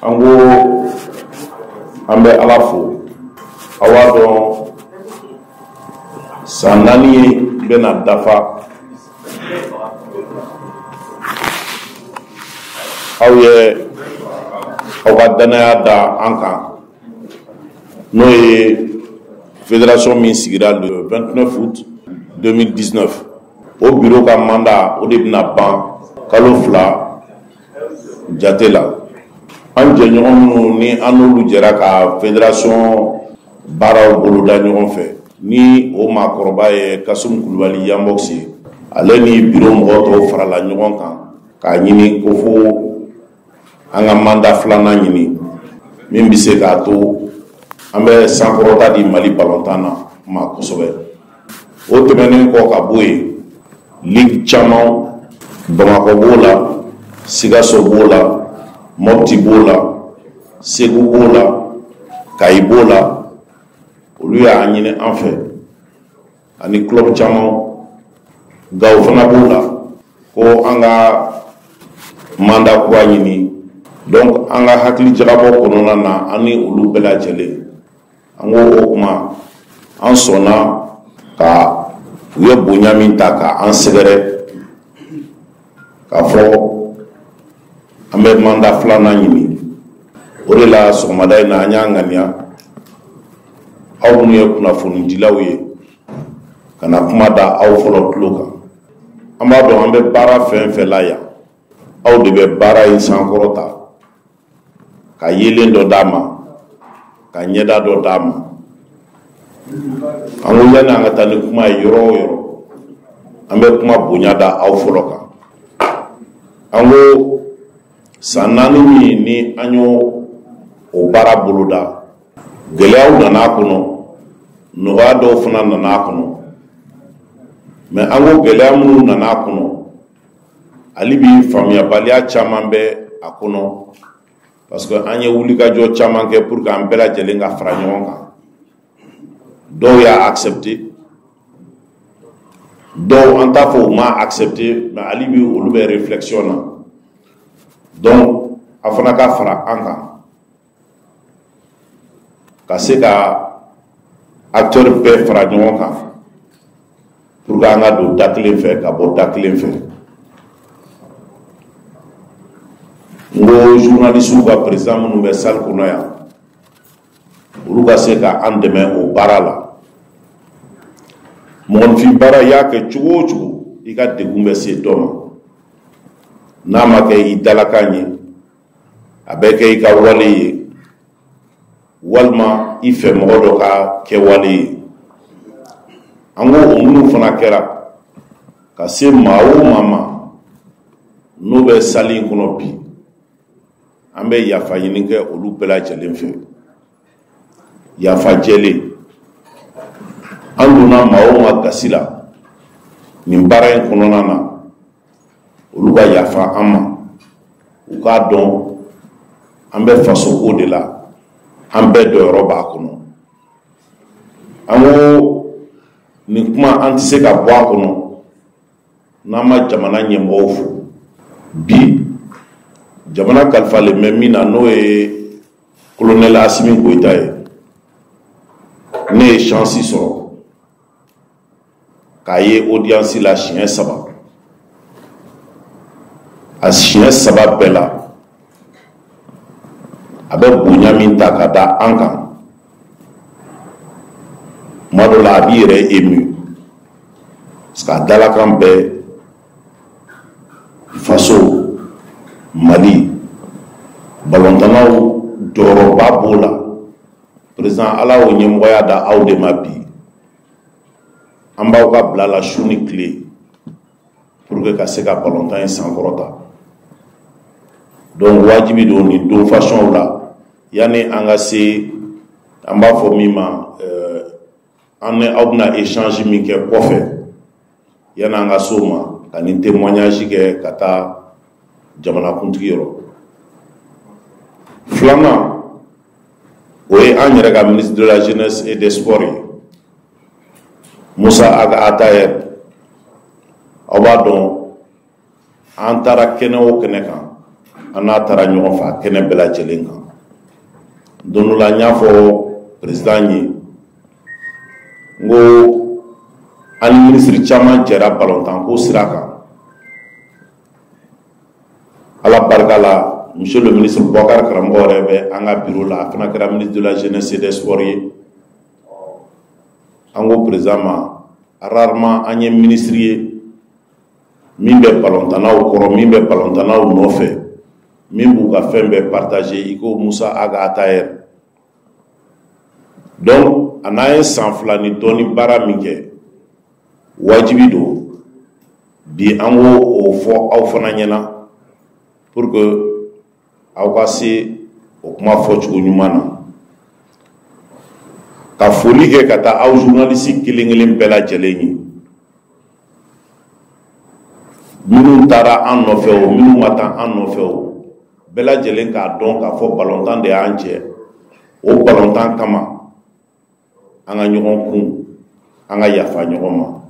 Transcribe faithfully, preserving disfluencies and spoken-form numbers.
Ango ambe alafo awado sanani bena dafa awye awadana da anka no ye fédération min sigira le vingt-neuf août deux mille dix-neuf au bureau ka mandat o de bina ban kalo fila jate la an jɛɲɔgɔn minnu ni an n'olu jɛra ka fédération baaraw boloda ɲɔgɔn fɛ ni o maakɔrɔba ye Kasum Kulubali Yanbox ye ale ni bureau mɔgɔ tɔw farala ɲɔgɔn kan k'a ɲini ko fo an ka mandat filanan ɲini min bɛ se k'a to an bɛ sankɔrɔta di Mali balontan na ma kosɛbɛ. O tɛmɛnen kɔ ka bɔ yen ligue caman Bamakɔ b'o la Sikaso b'o la Mopti b'o la Segu b'o la Kayi b'o la olu y'a ɲini an fɛ ani club caman Gawo fana b'o la ko an ka mandat kura ɲini donc an ka hakili jagabɔ kɔnɔna na an ni olu bɛɛ lajɛlen an ko o kuma an sɔnna ka u ye bonya min ta ka an sɛgɛrɛ k'a fɔ an bɛ mandat filanan ɲini o de la sɔgɔmada in na an y'a ŋaniya aw minnu ye kunnafonidilaw ye ka na kuma da aw fɔlɔ tulo kan an b'a dɔn an bɛ baara fɛn fɛn la yan aw de bɛ baara in sankɔrɔta ka yelen dɔ d'a ma ka ɲɛda dɔ d'a ma an ko yanni an ka taa ni kuma ye yɔrɔ o yɔrɔ an bɛ kuma bonya da aw fɔlɔ kan an ko san naani min ni an y'o o baara boloda gɛlɛyaw nana a kɔnɔ nɔgɔya dɔw fana nana a kɔnɔ mɛ an ko gɛlɛya minnu nana a kɔnɔ hali bi faamuyabaliya caman bɛ a kɔnɔ parce que an ye wulikajɔ caman kɛ pour que an bɛɛ lajɛlen ka fara ɲɔgɔn kan dɔw y'a accepté dɔw an t'a fɔ u ma accepté mais hali bi olu bɛ réflexion na donc a fana ka fara an kan ka se ka acteur bɛɛ fara ɲɔgɔn kan pour que an ka don da kelen fɛ ka bɔ da kelen fɛ. N ko journaliste ka président minnu bɛ salle kɔnɔ yan olu ka se ka an dɛmɛ o baara la mɔgɔnifin baara i y'a kɛ cogo o cogo i ka degun bɛ se dɔ ma n'a ma kɛ i dalakan ye a bɛ kɛ i ka wale ye walima i fɛ mɔgɔ dɔ ka kɛ wale ye an ko o minnu fana kɛra ka se maa o maa ma n'o bɛ salle in kɔnɔ bi an bɛ yafa ɲini kɛ olu bɛɛ lajɛlen fɛ yafa jɛlen an donna maa o maa gasi la nin baara in kɔnɔna na olu ka yafa an ma u k'a dɔn an bɛ faso ko de la an bɛɛ dɔyɔrɔ b'a kɔnɔ an ko nin kuma an tɛ se ka bɔ a kɔnɔ n'an ma jamana ɲɛmɔgɔw fo bi jamana kalifalen bɛ min na n'o ye colonel Asimi Goyita ye ne ye chance sɔrɔ k'a ye audience la siɲɛ saba a siɲɛ saba bɛɛ la a bɛ bonya min ta ka da an kan tuma dɔ la a b'i yɛrɛ ému parce que a dalakan bɛɛ faso Mali balɔntanaw jɔyɔrɔba b'o la président ala y'o ɲɛmɔgɔya da aw de ma bi an b'aw ka bila la su ni tile pour que ka se ka balɔntan in sankɔrɔta donc wajibi don nin don fasɔnw la yanni an ka se an b'a fɔ min ma an ni aw bɛna échange min kɛ kɔfɛ yanni an ka se o ma ka nin témoignage kɛ ka taa jamanakuntigi yɔrɔ filanan o ye an yɛrɛ ka ministre de la jeunesse et des sports ye Musa Atayer aw b'a dɔn an taara kɛnɛ o kɛnɛ kan ana tara ɲɔgɔn fa kɛnɛ bɛɛ lajɛlen kan don dɔ la n y'a fɔ président ye n ko ani ministre caman jɛra balontan ko sira kan ala barika la monsieur le ministre Boubacar Karamɔgɔ yɛrɛ bɛ an ka bureau la a fana kɛra ministre de la jeunesse et des sports ye an ko président ma rarement an ye ministre ye min bɛ balontannaw kɔrɔ min bɛ balontannaw nɔfɛ min b'u ka fɛn bɛɛ partager i ko Musa Aga Atayɛri donc a n'a ye san fila ni dɔɔni baara min kɛ wajibi don bi an ko o fɔ aw fana ɲɛna pour que aw ka se o kuma fɔcogo ɲuman na ka foli kɛ ka taa aw journaliste kelen kelen bɛɛ lajɛlen ye minnu taara an nɔfɛ o minnu ma taa an nɔfɛ o bɛɛ lajɛlen k'a dɔn k'a fɔ balontan de y'an cɛ o balontan kama an ka ɲɔgɔn kun an ka yafa ɲɔgɔn ma